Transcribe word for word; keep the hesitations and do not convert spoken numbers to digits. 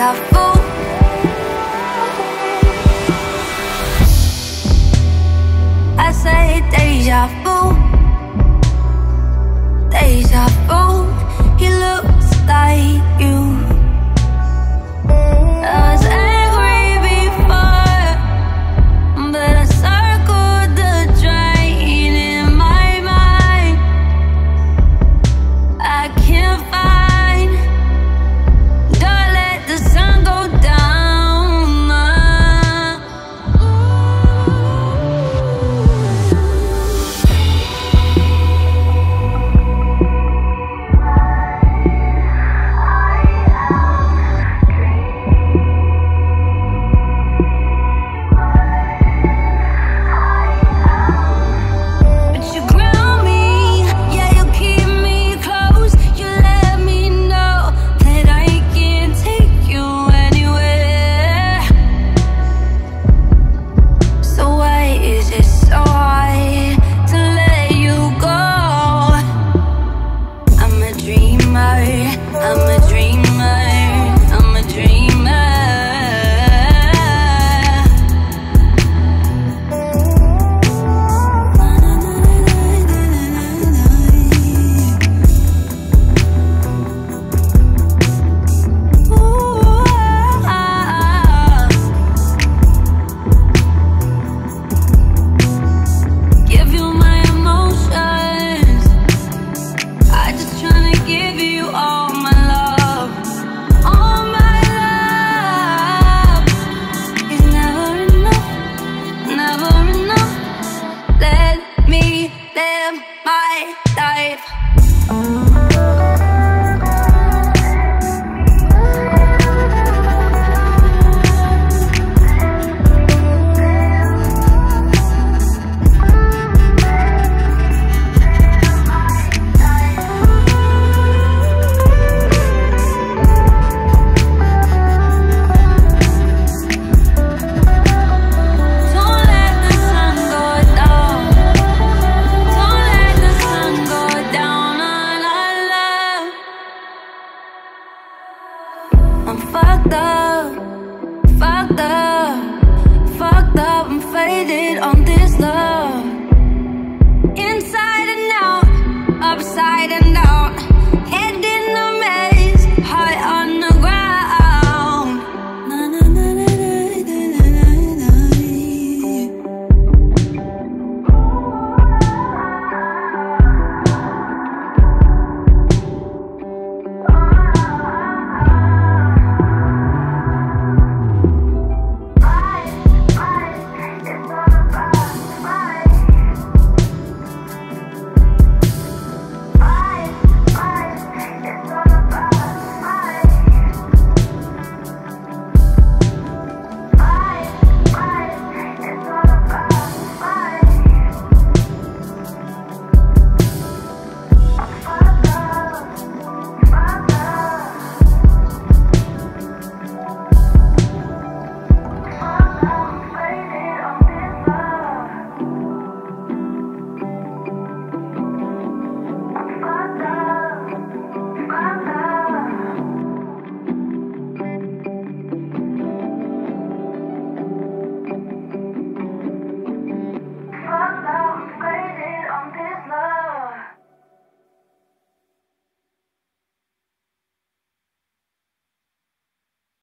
deja vu. I say deja vu, deja vu. He looks like you. I was angry before, but I circled the drain in my mind. I can't find, don't let the sun go down. I'm fucked up, fucked up, fucked up. I'm faded on this love.